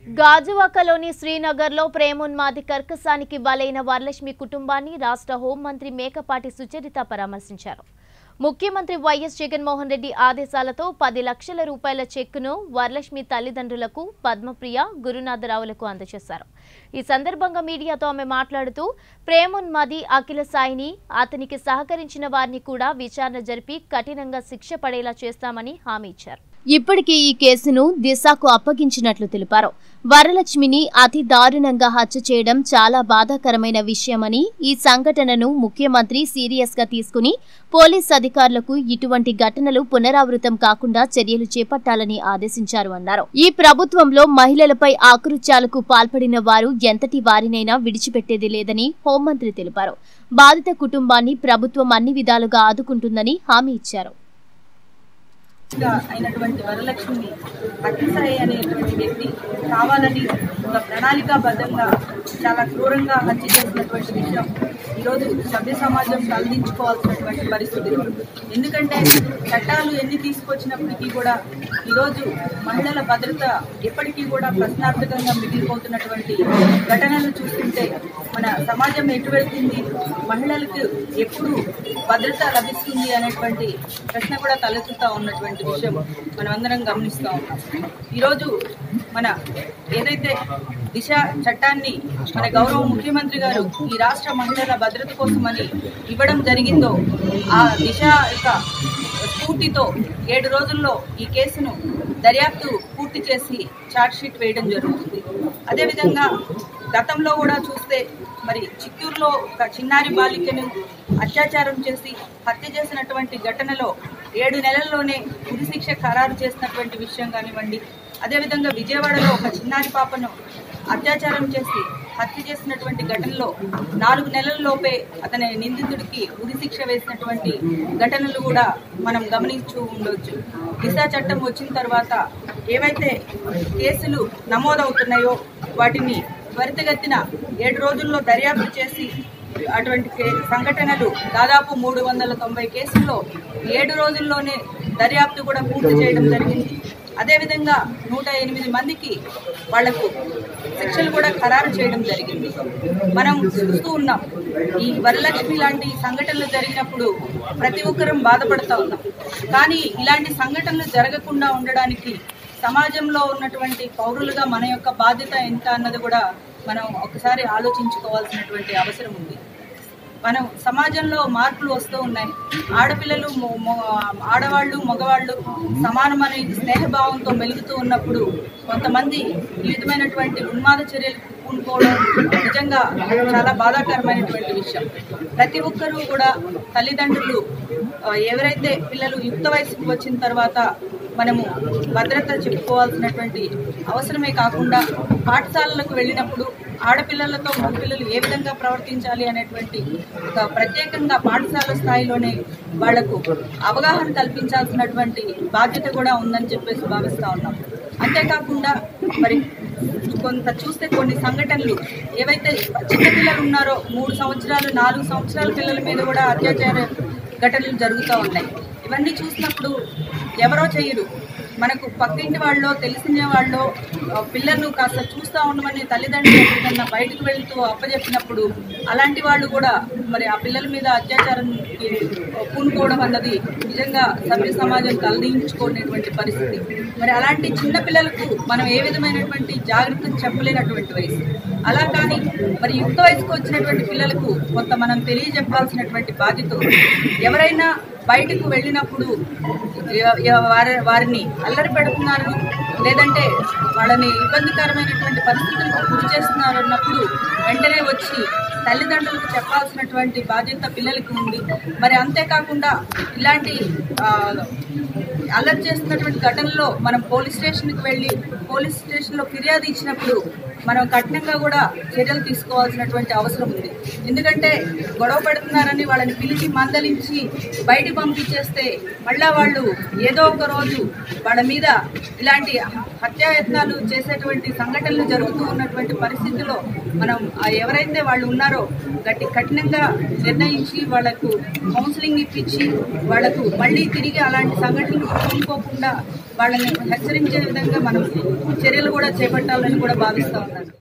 గాజువాకలోని శ్రీనగర్లో ప్రేమోన్మాది కర్కసానికి బలైన వరలక్ష్మి కుటుంబాన్ని రాష్ట్ర హోంమంత్రి మేకపాటి సుచరిత పరామర్శించారు. ముఖ్యమంత్రి వైఎస్ జగన్మోహన్ రెడ్డి ఆదేశాలతో 10 లక్షల రూపాయల చెక్కును వరలక్ష్మి తల్లిదండ్రులకు పద్మప్రియ, గురునాథరావులకు అందజేశారు. ఈ సందర్భంగా మీడియాతో ఆమె మాట్లాడుతూ ప్రేమోన్మాది అఖిల సాయిని, అతనికి సహకరించిన వారిని కూడా విచారణ జరిపి కఠినంగా శిక్ష పడేలా చేస్తామని హామీ ఇచ్చారు. ఇప్పటికే ఈ కేసును దిశకు అప్పగించినట్లు తెలిపారు. వరలక్ష్మిని అతి దారుణంగా హత్య చేయడం చాలా బాధాకరమైన విషయమని, ఈ సంఘటనను ముఖ్యమంత్రి సీరియస్ గా తీసుకుని పోలీస్ అధికారులకు ఇటువంటి ఘటనలు పునరావృతం కాకుండా చర్యలు చేపట్టాలని ఆదేశించారు అన్నారు. ఈ ప్రభుత్వంలో మహిళలపై ఆకృత్యాలకు పాల్పడిన వారు ఎంతటి వారినైనా విడిచిపెట్టేది లేదని హోంమంత్రి తెలిపారు. బాధిత కుటుంబాన్ని ప్రభుత్వం అన్ని విధాలుగా ఆదుకుంటుందని హామీ ఇచ్చారు. అయినటువంటి వరలక్ష్మిని అఖిల సాయి అనేటువంటి వ్యక్తి కావాలని ఒక ప్రణాళికాబద్ధంగా చాలా క్రూరంగా హత్య చేసినటువంటి విషయం ఈరోజు సభ్య సమాజం తలదించుకోవాల్సినటువంటి పరిస్థితి. ఎందుకంటే చట్టాలు ఎన్ని తీసుకొచ్చినప్పటికీ కూడా ఈరోజు మహిళల భద్రత ఎప్పటికీ కూడా ప్రశ్నార్థకంగా మిగిలిపోతున్నటువంటి ఘటనలు చూస్తుంటే మన సమాజం ఎటు వెళ్తుంది, మహిళలకు ఎప్పుడు భద్రత లభిస్తుంది అనేటువంటి ప్రశ్న కూడా తలెత్తుతా ఉన్నటువంటి విషయం మనం అందరం గమనిస్తూ ఉన్నాం. ఈరోజు మన ఏదైతే దిశ చట్టాన్ని మన గౌరవ ముఖ్యమంత్రి గారు ఈ రాష్ట్ర మహిళల భద్రత కోసమని ఇవ్వడం జరిగిందో, ఆ దిశ యొక్క స్ఫూర్తితో 7 రోజుల్లో ఈ కేసును దర్యాప్తు పూర్తి చేసి ఛార్జ్షీట్ వేయడం జరుగుతుంది. అదేవిధంగా గతంలో కూడా చూస్తే మరి చిత్తూరులో ఒక చిన్నారి బాలికను అత్యాచారం చేసి హత్య చేసినటువంటి ఘటనలో 7 నెలల్లోనే ఉరిశిక్ష ఖరారు చేసినటువంటి విషయం కానివ్వండి, అదేవిధంగా విజయవాడలో ఒక చిన్నారి పాపను అత్యాచారం చేసి హత్య చేసినటువంటి ఘటనలో 4 నెలల్లోపే అతని నిందితుడికి ఉరిశిక్ష వేసినటువంటి ఘటనలు కూడా మనం గమనించు ఉండొచ్చు. దిశా చట్టం వచ్చిన తర్వాత ఏవైతే కేసులు నమోదవుతున్నాయో వాటిని త్వరితగతిన 7 రోజుల్లో దర్యాప్తు చేసి అటువంటి సంఘటనలు దాదాపు 390 కేసుల్లో 7 రోజుల్లోనే దర్యాప్తు కూడా పూర్తి చేయడం జరిగింది. అదేవిధంగా 108 మందికి వాళ్లకు శిక్షలు కూడా ఖరారు చేయడం జరిగింది. మనం చూస్తూ ఉన్నాం, ఈ వరలక్ష్మి లాంటి సంఘటనలు జరిగినప్పుడు ప్రతి ఒక్కరం బాధపడుతూ ఉన్నాం. కానీ ఇలాంటి సంఘటనలు జరగకుండా ఉండడానికి సమాజంలో ఉన్నటువంటి పౌరులుగా మన యొక్క బాధ్యత ఎంత అన్నది కూడా మనం ఒకసారి ఆలోచించుకోవాల్సినటువంటి అవసరం ఉంది. మనం సమాజంలో మార్పులు వస్తూ ఉన్నాయి. ఆడపిల్లలు, ఆడవాళ్ళు, మగవాళ్ళు సమానమనే స్నేహభావంతో మెలుగుతూ ఉన్నప్పుడు కొంతమంది ఈ విధమైనటువంటి ఉన్మాద చర్యలకు పూనుకోవడం నిజంగా చాలా బాధాకరమైనటువంటి విషయం. ప్రతి ఒక్కరూ కూడా తల్లిదండ్రులు ఎవరైతే పిల్లలు యుక్త వయసుకు వచ్చిన తర్వాత మనము భద్రత చెప్పుకోవాల్సినటువంటి అవసరమే కాకుండా పాఠశాలలకు వెళ్ళినప్పుడు ఆడపిల్లలతో మగపిల్లలు ఏ విధంగా ప్రవర్తించాలి అనేటువంటి ఒక ప్రత్యేకంగా పాఠశాల స్థాయిలోనే వాళ్లకు అవగాహన కల్పించాల్సినటువంటి బాధ్యత కూడా ఉందని చెప్పేసి భావిస్తూ ఉన్నాం. అంతేకాకుండా మరి కొంత చూస్తే కొన్ని సంఘటనలు ఏవైతే చిన్నపిల్లలు ఉన్నారో 3 సంవత్సరాలు 4 సంవత్సరాల పిల్లల మీద కూడా అత్యాచార ఘటనలు జరుగుతూ ఉన్నాయి. ఇవన్నీ చూసినప్పుడు ఎవరో చేయరు, మనకు పక్కింటి వాళ్ళో తెలిసిన వాళ్ళో పిల్లలు కాస్త చూస్తూ ఉండమని తల్లిదండ్రులు ఎక్కడికన్నా బయటకు వెళ్తూ అప్పచెప్పినప్పుడు అలాంటి వాళ్ళు కూడా మరి ఆ పిల్లల మీద అత్యాచారానికి పూనుకోవడం అన్నది నిజంగా సభ్య సమాజం తలదించుకునేటువంటి పరిస్థితి. మరి అలాంటి చిన్న పిల్లలకు మనం ఏ విధమైనటువంటి జాగ్రత్తలు చెప్పలేనటువంటి వయసు. అలా కానీ మరి యుక్త వయసుకు వచ్చినటువంటి పిల్లలకు కొంత మనం తెలియజెప్పాల్సినటువంటి బాధ్యత. ఎవరైనా బయటకు వెళ్ళినప్పుడు వారిని అల్లరి పెడుతున్నారు, లేదంటే వాళ్ళని ఇబ్బందికరమైనటువంటి పరిస్థితులకు గురి చేస్తున్నారు అన్నప్పుడు వెంటనే వచ్చి తల్లిదండ్రులకు చెప్పాల్సినటువంటి బాధ్యత పిల్లలకి ఉంది. మరి అంతేకాకుండా ఇలాంటి అల్లరి చేస్తున్నటువంటి ఘటనలో మనం పోలీస్ స్టేషన్కి వెళ్ళి పోలీస్ స్టేషన్లో ఫిర్యాదు ఇచ్చినప్పుడు మనం కఠినంగా కూడా చర్యలు తీసుకోవాల్సినటువంటి అవసరం ఉంది. ఎందుకంటే గొడవ పెడుతున్నారని వాళ్ళని పిలిచి మందలించి బయటికి పంపించేస్తే మళ్ళా వాళ్ళు ఏదో ఒక రోజు వాళ్ళ మీద ఇలాంటి హత్యాయత్నాలు చేసేటువంటి సంఘటనలు జరుగుతూ ఉన్నటువంటి పరిస్థితిలో మనం ఎవరైతే వాళ్ళు ఉన్నారో కఠినంగా నిర్ణయించి వాళ్లకు కౌన్సిలింగ్ ఇప్పించి వాళ్లకు మళ్ళీ తిరిగి అలాంటి సంఘటనలు కోల్పోకుండా వాళ్ళని హెచ్చరించే విధంగా మనం చర్యలు కూడా చేపట్టాలని కూడా భావిస్తా ఉన్నాను.